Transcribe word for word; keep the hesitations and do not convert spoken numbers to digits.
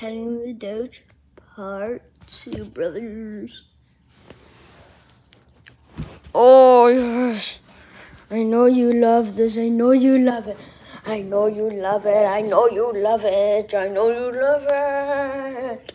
Petting the Doge Part two, brothers. Oh, yes. I know you love this. I know you love it. I know you love it. I know you love it. I know you love it.